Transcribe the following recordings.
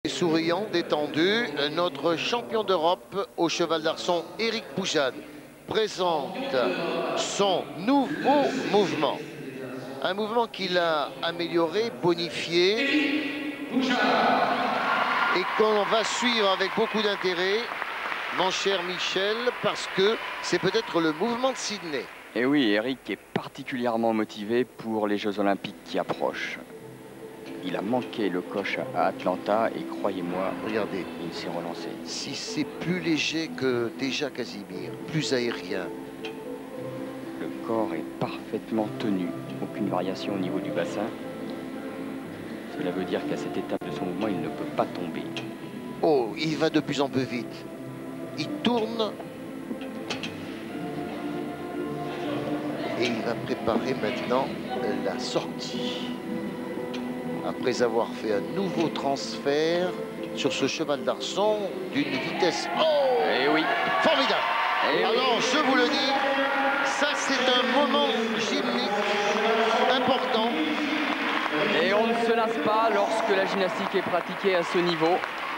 Souriant, détendu, notre champion d'Europe au cheval d'arçon, Éric Poujade, présente son nouveau mouvement. Un mouvement qu'il a amélioré, bonifié et qu'on va suivre avec beaucoup d'intérêt, mon cher Michel, parce que c'est peut-être le mouvement de Sydney. Et oui, Eric est particulièrement motivé pour les Jeux Olympiques qui approchent. Il a manqué le coche à Atlanta et croyez-moi, regardez, il s'est relancé. Si c'est plus léger que déjà Casimir, plus aérien. Le corps est parfaitement tenu, aucune variation au niveau du bassin. Cela veut dire qu'à cette étape de son mouvement, il ne peut pas tomber. Oh, il va de plus en plus vite. Il tourne. Et il va préparer maintenant la sortie. Après avoir fait un nouveau transfert sur ce cheval d'arçon d'une vitesse... Oh! Eh oui! Formidable! Eh alors, oui. je vous le dis, ça c'est un moment gymnique important. Et on ne se lasse pas lorsque la gymnastique est pratiquée à ce niveau.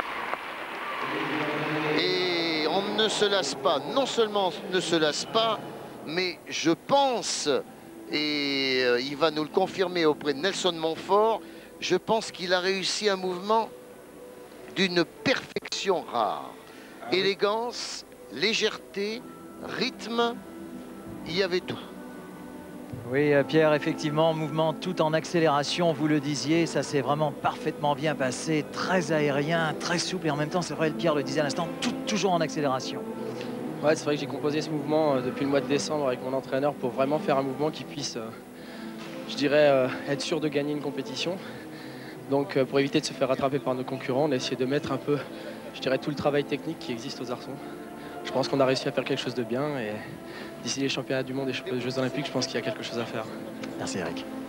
Et on ne se lasse pas, non seulement on ne se lasse pas, mais je pense, et il va nous le confirmer auprès de Nelson Montfort, je pense qu'il a réussi un mouvement d'une perfection rare. Élégance, légèreté, rythme, il y avait tout. Oui, Pierre, effectivement, mouvement tout en accélération, vous le disiez, ça s'est vraiment parfaitement bien passé, très aérien, très souple, et en même temps, c'est vrai, Pierre le disait à l'instant, toujours en accélération. Ouais, c'est vrai que j'ai composé ce mouvement depuis le mois de décembre avec mon entraîneur pour vraiment faire un mouvement qui puisse, je dirais, être sûr de gagner une compétition. Donc pour éviter de se faire rattraper par nos concurrents, on a essayé de mettre un peu, je dirais, tout le travail technique qui existe aux arçons. Je pense qu'on a réussi à faire quelque chose de bien et d'ici les championnats du monde et les Jeux Olympiques, je pense qu'il y a quelque chose à faire. Merci Eric.